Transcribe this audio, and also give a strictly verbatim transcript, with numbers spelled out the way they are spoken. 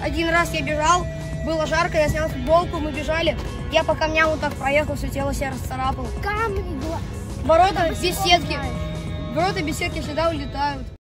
один раз я бежал, было жарко, я снял футболку, мы бежали. Я по камням вот так проехал, все тело себе расцарапал. Камни, Ворота без сетки. Ворота без сетки всегда улетают.